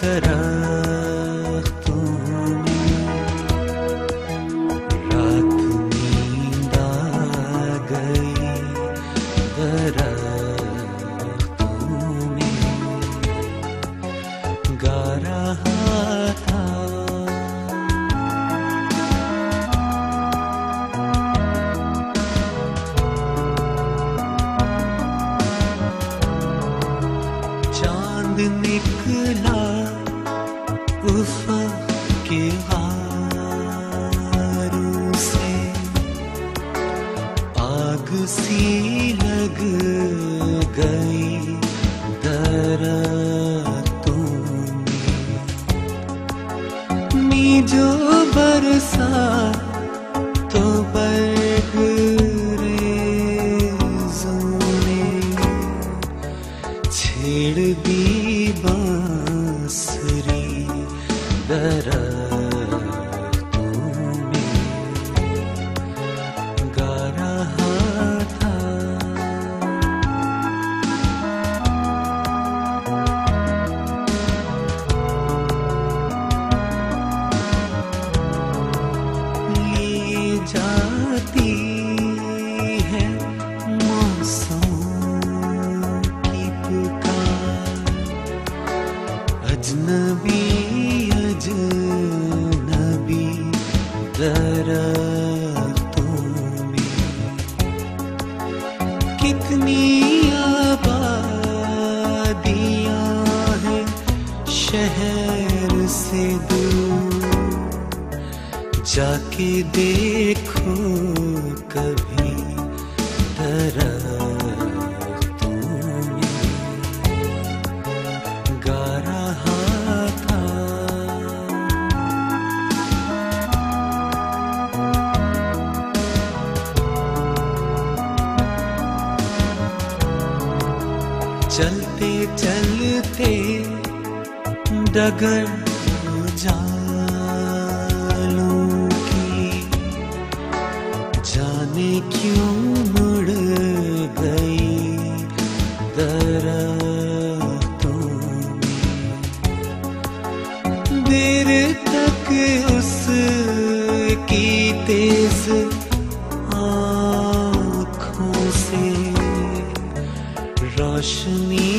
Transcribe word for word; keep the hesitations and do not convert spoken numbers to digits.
दरख्तों में रात नींद आ गई, दरख्तों में गा रहा था। चांद निकला उफ़क़ के गारों से, आग सी लग गई दरख्तों में। जो बरसा तो बरग रेज़ों ने छेड़ दी बांसुरी दरख्तों में गा रहा था। जाती है मौसम की पुकार, अजनबी अजनबी दरख्तों में। कितनी आबादियां हैं शहर से दूर, जाके देखो कभी दरख्तों में गा रहा था। चलते चलते डगर जालों की, जाने क्यों मुड़ गई दरख्तों में। देर तक उसकी तेज आँखों से रोशनी